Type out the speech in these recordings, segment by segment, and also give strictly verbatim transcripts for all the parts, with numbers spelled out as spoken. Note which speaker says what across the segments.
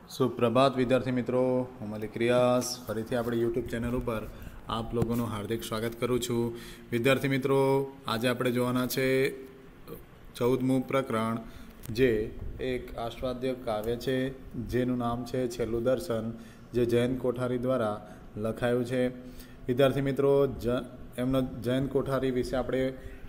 Speaker 1: सुप्रभात विद्यार्थी मित्रों, હું મલિક રિયાઝ ફરીથી આપણી યુટ્યુબ ચેનલ ઉપર આપ લોકોનું હાર્દિક સ્વાગત કરું છું। વિદ્યાર્થી મિત્રો, આજે આપણે જોવાના છે ચૌદમું પ્રકરણ, જે એક આસ્વાદ્ય કાવ્ય છે જેનું નામ છે છેલ્લું દર્શન, જે જયંત કોઠારી દ્વારા લખાયું છે। વિદ્યાર્થી મિત્રો, જ એમનો જયંત કોઠારી વિશે આપણે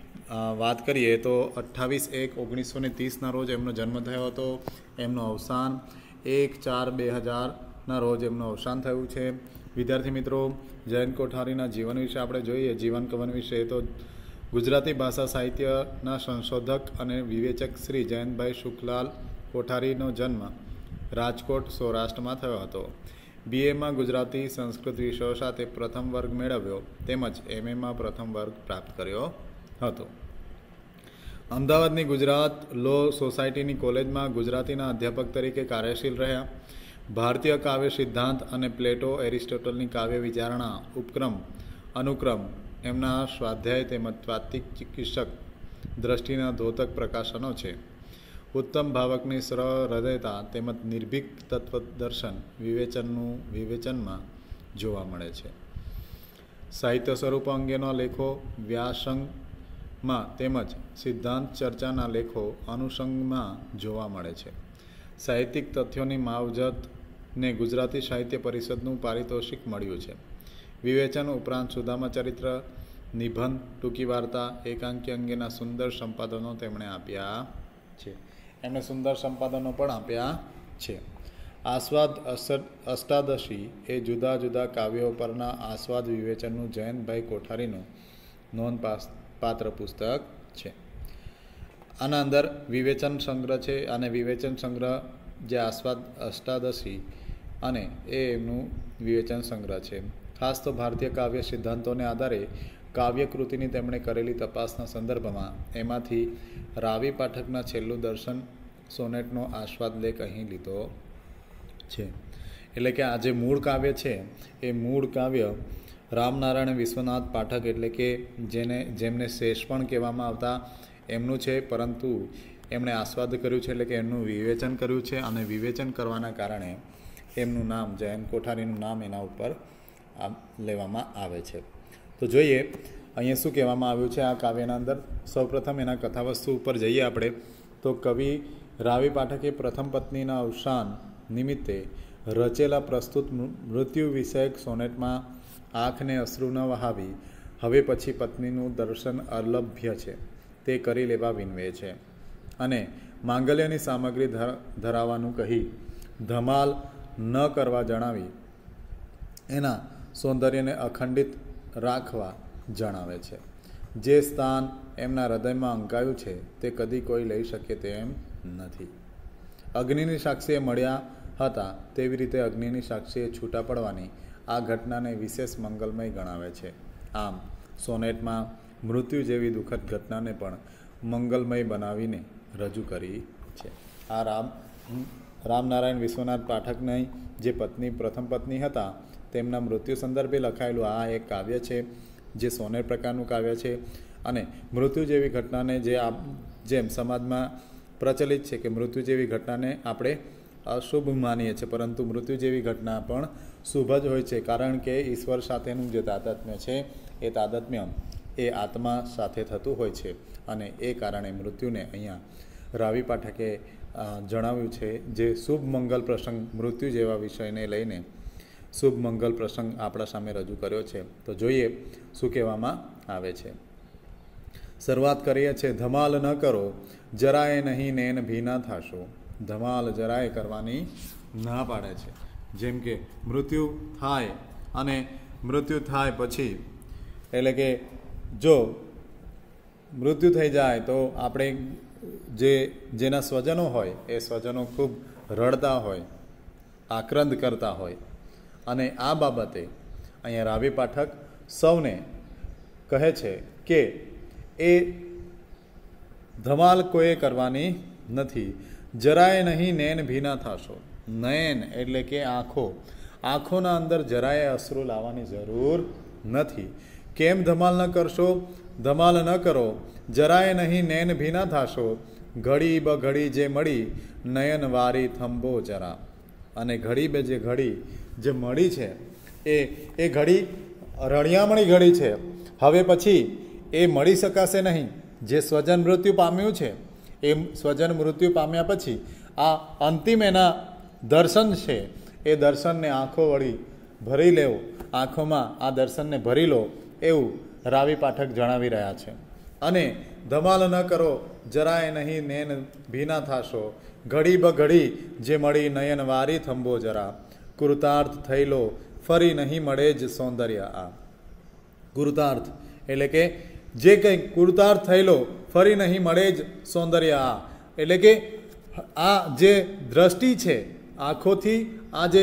Speaker 1: વાત કરીએ તો અઠ્ઠાવીસ એક ઓગણીસો ને ત્રીસના રોજ એમનો જન્મ થયો હતો। એમનું અવસાન एक चार बे हज़ार रोज एमનું अवसान થયું છે। વિદ્યાર્થી મિત્રો, જયંત કોઠારીના જીવન વિશે આપણે જોઈએ। જીવન કવન વિશે તો ગુજરાતી ભાષા સાહિત્યના સંશોધક અને વિવેચક શ્રી જયંતભાઈ શુકલાલ કોઠારીનો જન્મ રાજકોટ સૌરાષ્ટ્રમાં થયો હતો। બીએમાં ગુજરાતી સંસ્કૃત વિષયો સાથે પ્રથમ વર્ગ મેળવ્યો તેમજ એમએમાં પ્રથમ વર્ગ પ્રાપ્ત કર્યો હતો। અમદાવાદની ગુજરાત લો સોસાયટીની કોલેજમાં ગુજરાતીના અધ્યાપક તરીકે કાર્યશીલ રહ્યા। ભારતીય કાવ્ય સિદ્ધાંત અને પ્લેટો એરિસ્ટોટલની કાવ્ય વિચારણા ઉપક્રમ અનુક્રમ એમના સ્વાધ્યાય તેમજ તાત્વિક ચિકિત્સક દ્રષ્ટિના ધોતક પ્રકાશનો છે। ઉત્તમ ભાવકની સરળ હૃદયતા તેમજ નિર્ભીક તત્વદર્શન વિવેચનનું વિવેચનમાં જોવા મળે છે। સાહિત્ય સ્વરૂપ અંગેના લેખો વ્યાસંગ માં તેમજ સિદ્ધાંત ચર્ચાના લેખો અનુષંગમાં જોવા મળે છે। સાહિત્યિક તથ્યોની માવજતને ગુજરાતી સાહિત્ય પરિષદનું પારિતોષિક મળ્યું છે। વિવેચન ઉપરાંત સુદામા ચરિત્ર, નિબંધ, ટૂંકી વાર્તા, એકાંકી અંગેના સુંદર સંપાદનો તેમણે આપ્યા છે। એમણે સુંદર સંપાદનો પણ આપ્યા છે। આસ્વાદ અષ્ટાદશી એ જુદા જુદા કાવ્યો પરના આસ્વાદ વિવેચનનું જયંતભાઈ કોઠારીનું નોંધપાત્ર પાત્ર પુસ્તક છે। આના અંદર વિવેચન સંગ્રહ છે અને વિવેચન સંગ્રહ જે આસ્વાદ અષ્ટાદશી અને એ એમનું વિવેચન સંગ્રહ છે। ખાસ તો ભારતીય કાવ્ય સિદ્ધાંતોને આધારે કાવ્યકૃતિની તેમણે કરેલી તપાસના સંદર્ભમાં એમાંથી રાવી પાઠકના છેલ્લું દર્શન સોનેટનો આસ્વાદ લેખ અહીં લીધો છે। એટલે કે આ જે મૂળ કાવ્ય છે એ મૂળ કાવ્ય રામનારાયણ વિશ્વનાથ પાઠક એટલે કે જેને જેમને શેષ પણ કહેવામાં આવતા એમનું છે, પરંતુ એમણે આસ્વાદ કર્યું છે એટલે કે એમનું વિવેચન કર્યું છે અને વિવેચન કરવાના કારણે એમનું નામ જયંત કોઠારીનું નામ એના ઉપર લેવામાં આવે છે। તો જોઈએ અહીંયા શું કહેવામાં આવ્યું છે આ કાવ્યના અંદર। સૌપ્રથમ એના કથાવસ્તુ ઉપર જઈએ આપણે તો કવિ રાવી પાઠકે પ્રથમ પત્નીના અવસાન નિમિત્તે રચેલા પ્રસ્તુત મૃત્યુ વિષયક સોનેટમાં આંખને અશ્રુ ન વહાવી હવે પછી પત્નીનું દર્શન અલભ્ય છે તે કરી લેવા વિનવે છે અને માંગલ્યની સામગ્રી ધરાવવાનું કહી ધમાલ ન કરવા જણાવી એના સૌંદર્યને અખંડિત રાખવા જણાવે છે। જે સ્થાન એમના હૃદયમાં અંકાયું છે તે કદી કોઈ લઈ શકે તેમ નથી। અગ્નિની સાક્ષીએ મળ્યા હતા તેવી રીતે અગ્નિની સાક્ષીએ છૂટા પડવાની આ ઘટનાને વિશેષ મંગલમય ગણાવે છે। આમ સોનેટમાં મૃત્યુ જેવી દુઃખદ ઘટનાને પણ મંગલમય બનાવીને રજૂ કરી છે। આ રામ રામનારાયણ વિશ્વનાથ પાઠકની જે પત્ની પ્રથમ પત્ની હતા તેમના મૃત્યુ સંદર્ભે લખાયેલું આ એક કાવ્ય છે જે સોનેટ પ્રકારનું કાવ્ય છે અને મૃત્યુ જેવી ઘટનાને જે આપ જેમ સમાજમાં પ્રચલિત છે કે મૃત્યુ જેવી ઘટનાને આપણે અશુભ માનીએ છીએ, પરંતુ મૃત્યુ જેવી ઘટના પણ શુભ જ હોય છે, કારણ કે ઈશ્વર સાથેનું જે તાદાત્મ્ય છે એ તાદાત્મ્ય એ આત્મા સાથે થતું હોય છે અને એ કારણે મૃત્યુને અહીંયા રાવી પાઠકે જણાવ્યું છે। જે શુભ મંગલ પ્રસંગ મૃત્યુ જેવા વિષયને લઈને શુભ મંગલ પ્રસંગ આપણા સામે રજૂ કર્યો છે। તો જોઈએ શું કહેવામાં આવે છે। શરૂઆત કરીએ છીએ। ધમાલ ન કરો જરાય નહીં નેન ભીના થાશો। ધમાલ જરાય કરવાની ના પાડે છે। જેમ કે મૃત્યુ થાય અને મૃત્યુ થાય પછી એટલે કે જો મૃત્યુ થઈ જાય તો આપણે જે જેના સ્વજનો હોય એ સ્વજનો ખૂબ રડતા હોય, આક્રંદ કરતા હોય અને આ બાબતે અહીંયા રાવી પાઠક સૌને કહે છે કે એ ધમાલ કોઈએ કરવાની નથી। જરાય નહીં નેન ભીના થાશો। નયન એટલે કે આંખો, આંખોના અંદર જરાય અશ્રુ લાવવાની જરૂર નથી। કેમ ધમાલ ન કરશો? ધમાલ ન કરો જરાય નહીં નેન ભીના થાશો। ઘડી બ ઘડી જે મળી નયન વારી થંભો જરા। અને ઘડી બે જે ઘડી જે મળી છે એ એ ઘડી રણિયામણી ઘડી છે. હવે પછી એ મળી શકાશે નહીં. જે સ્વજન મૃત્યુ પામ્યું છે એ સ્વજન મૃત્યુ પામ્યા પછી આ અંતિમ એના દર્શન છે એ દર્શનને આંખો વળી ભરી લેવો, આંખોમાં આ દર્શનને ભરી લો એવું રાવી પાઠક જણાવી રહ્યા છે. અને ધમાલ ન કરો જરાય નહીં નેન ભીના થાશો, ઘડી બ ઘડી જે મળી નયન વારી થંભો જરા, કૃતાર્થ થયેલો ફરી નહીં મળે જ સૌંદર્ય આ. કૃતાર્થ એટલે કે જે કંઈ કૃતાર્થ થયેલો ફરી નહીં મળે જ સૌંદર્ય આ. એટલે કે આ જે દ્રષ્ટિ છે આંખોથી, આ જે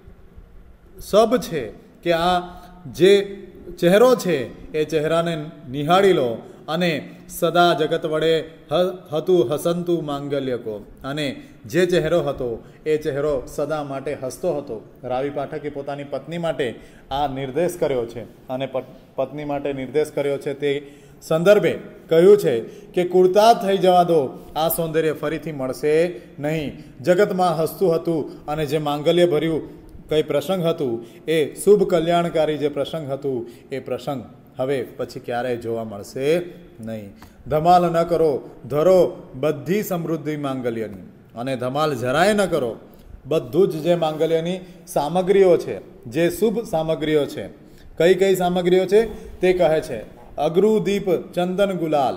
Speaker 1: સબ છે કે આ જે ચહેરો છે એ ચહેરાને નિહાળી લો અને સદા જગત વડે હતું હસંતું માંગલ્યકો. અને જે ચહેરો હતો એ ચહેરો સદા માટે હસતો હતો. રાવી પાઠકે પોતાની પત્ની માટે આ નિર્દેશ કર્યો છે અને પત્ની માટે નિર્દેશ કર્યો છે તે સંદર્ભે કહ્યું છે કે કુર્તા થઈ જવા દો, આ સૌંદર્ય ફરીથી મળશે નહીં. જગતમાં હસતું હતું અને જે માંગલ્ય ભર્યું કંઈ પ્રસંગ હતું એ શુભ કલ્યાણકારી જે પ્રસંગ હતું એ પ્રસંગ હવે પછી ક્યારેય જોવા મળશે નહીં. ધમાલ ન કરો ધરો બધી સમૃદ્ધિ માંગલ્યની. અને ધમાલ જરાય ન કરો, બધું જ જે માંગલ્યની સામગ્રીઓ છે, જે શુભ સામગ્રીઓ છે, કઈ કઈ સામગ્રીઓ છે તે કહે છે. અગરુ દીપ ચંદન ગુલાલ.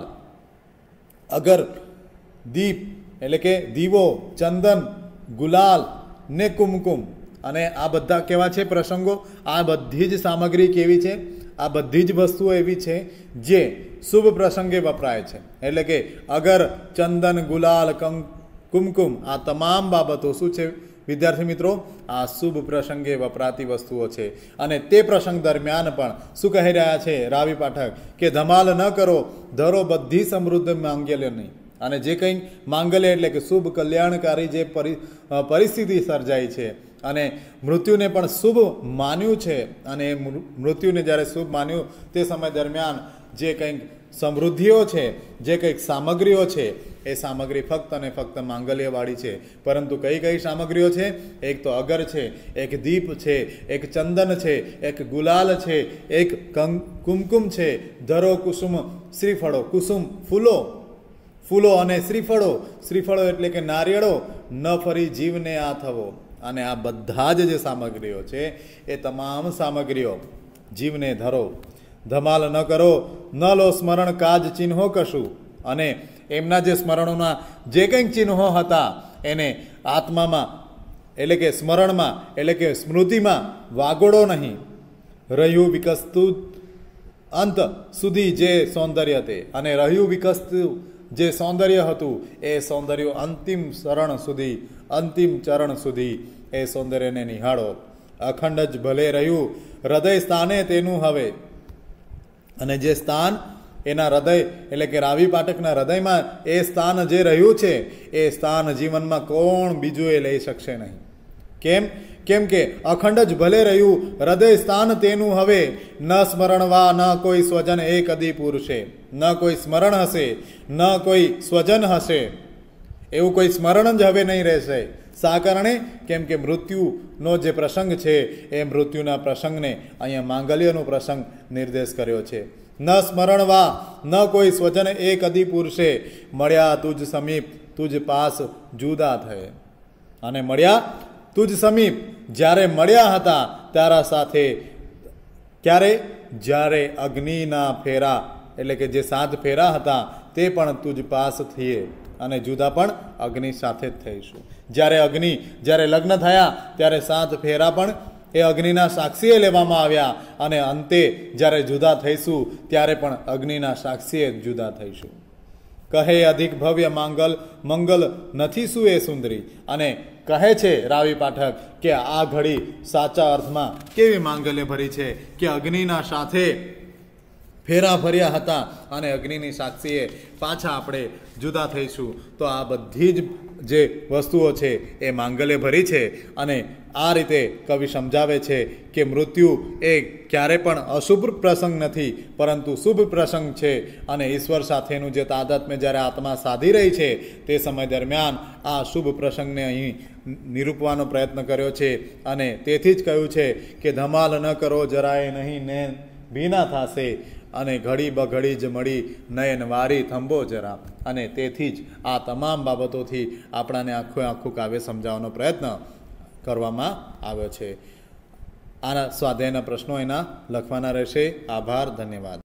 Speaker 1: અગર દીપ એટલે કે દીવો, ચંદન, ગુલાલ ને કુમકુમ. અને આ બધા કેવા છે પ્રસંગો? આ બધી જ સામગ્રી કેવી છે? આ બધી જ વસ્તુઓ એવી છે જે શુભ પ્રસંગે વપરાય છે. એટલે કે અગર, ચંદન, ગુલાલ, કુમકુમ આ તમામ બાબતો શું છે વિદ્યાર્થી મિત્રો? આ શુભ પ્રસંગે વપરાતી વસ્તુઓ છે. અને તે પ્રસંગ દરમિયાન પણ શું કહી રહ્યા છે રાવી પાઠક કે ધમાલ ન કરો, ધરો બધી સમૃદ્ધ માંગલ્યની. અને જે કંઈ માંગલ્ય એટલે કે શુભ કલ્યાણકારી જે પરિસ્થિતિ સર્જાઈ છે અને મૃત્યુને પણ શુભ માન્યું છે, અને મૃત્યુને જ્યારે શુભ માન્યું તે સમય દરમિયાન જે કંઈક સમૃદ્ધિઓ છે, જે કંઈક સામગ્રીઓ છે એ સામગ્રી ફક્ત અને ફક્ત માંગલ્યવાળી છે. પરંતુ કઈ કઈ સામગ્રીઓ છે? એક તો અગર છે, એક દીપ છે, એક ચંદન છે, એક ગુલાલ છે, એક કુમકુમ છે, ધરો કુસુમ શ્રીફળો. કુસુમ ફૂલો, ફૂલો અને શ્રીફળો. શ્રીફળો એટલે કે નારિયેળો. ન ફરી જીવને આ થવો. અને આ બધા જ જે સામગ્રીઓ છે એ તમામ સામગ્રીઓ જીવને ધરો. ધમાલ ન કરો, ન લો સ્મરણ કાજ ચિહ્નો કશું. અને એમના જે સ્મરણોના જે કંઈક ચિહ્નો હતા એને આત્મામાં એટલે કે સ્મરણમાં એટલે કે સ્મૃતિમાં વાગોડો નહીં. રહ્યું વિકસતું અંત સુધી જે સૌંદર્ય તે, અને રહ્યું વિકસતું જે સૌંદર્ય હતું એ સૌંદર્ય અંતિમ શરણ સુધી, અંતિમ ચરણ સુધી એ સૌંદર્યને નિહાળો. અખંડ જ ભલે રહ્યું હૃદય સ્થાને તેનું હવે. અને જે સ્થાન એના હૃદય એટલે કે રાવી પાઠકના હૃદયમાં એ સ્થાન જે રહ્યું છે એ સ્થાન જીવનમાં કોણ બીજું એ લઈ શકશે નહીં. કેમ? કેમ કે અખંડ જ ભલે રહ્યું હૃદય સ્થાન તેનું હવે. ન સ્મરણવા ન કોઈ સ્વજન એ કદી પૂરશે. ન કોઈ સ્મરણ હશે, ન કોઈ સ્વજન હશે, એવું કોઈ સ્મરણ જ હવે નહીં રહેશે. શા કારણે? કેમ કે મૃત્યુનો જે પ્રસંગ છે એ મૃત્યુના પ્રસંગને અહીંયા માંગલ્યનો પ્રસંગ નિર્દેશ કર્યો છે. ન સ્મરણવા ન કોઈ સ્વજન એ કદી પૂરશે, મળ્યા તુજ સમીપ તુજ પાસ જુદા થયે. અને મળ્યા તુજ સમીપ, જ્યારે મળ્યા હતા તારા સાથે. ક્યારે? જ્યારે અગ્નિના ફેરા એટલે કે જે સાત ફેરા હતા તે પણ તુજ પાસ થઈએ, અને જુદા પણ અગ્નિ સાથે જ થઈશું. જ્યારે અગ્નિ જ્યારે લગ્ન થયા ત્યારે સાત ફેરા પણ એ અગ્નિના સાક્ષીએ લેવામાં આવ્યા, અને અંતે જ્યારે જુદા થઈશું ત્યારે પણ અગ્નિના સાક્ષીએ જુદા થઈશું. કહે અધિક ભવ્ય માંગલ મંગલ નથી શું એ સુંદરી. અને કહે છે રાવી પાઠક કે આ ઘડી સાચા અર્થમાં કેવી માંગલ્ય ભરી છે કે અગ્નિના સાથે ફેરા ફર્યા હતા અને અગ્નિની સાક્ષીએ પાછા આપણે જુદા થઈશું. તો આ બધી જ જે વસ્તુઓ છે એ માંગલ્ય ભરી છે. અને આ રીતે કવિ સમજાવે છે કે મૃત્યુ એ ક્યારે પણ અશુભ પ્રસંગ નથી, પરંતુ શુભ પ્રસંગ છે. અને ઈશ્વર સાથેનું જે તાદાત્મ્ય જ્યારે આત્મા સાધી રહી છે તે સમય દરમિયાન આ શુભ પ્રસંગને અહીં નિરૂપવાનો પ્રયત્ન કર્યો છે. અને તેથી જ કહ્યું છે કે ધમાલ ન કરો જરાય નહીં ને ભીના થશે, અને ઘડી બઘડી જ મળી નયન વારી થંભો જરા. અને તેથી જ આ તમામ બાબતોથી આપણાને આખું આખું કાવ્ય સમજાવવાનો પ્રયત્ન કરવામાં આવ્યો છે. આના સ્વાધ્યાયના પ્રશ્નો એના લખવાના રહેશે. આભાર, ધન્યવાદ.